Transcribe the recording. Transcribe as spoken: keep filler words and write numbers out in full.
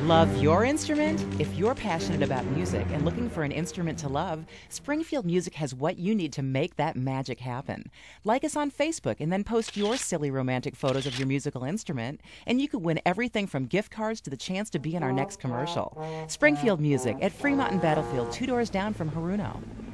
Love your instrument? If you're passionate about music and looking for an instrument to love, Springfield Music has what you need to make that magic happen. Like us on Facebook and then post your silly romantic photos of your musical instrument, and you could win everything from gift cards to the chance to be in our next commercial. Springfield Music at Fremont and Battlefield, two doors down from Haruno.